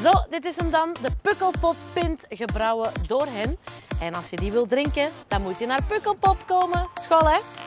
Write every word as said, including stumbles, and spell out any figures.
Zo, dit is hem dan. De Pukkelpop pint gebrouwen door hen. En als je die wilt drinken, dan moet je naar Pukkelpop komen. School, hè?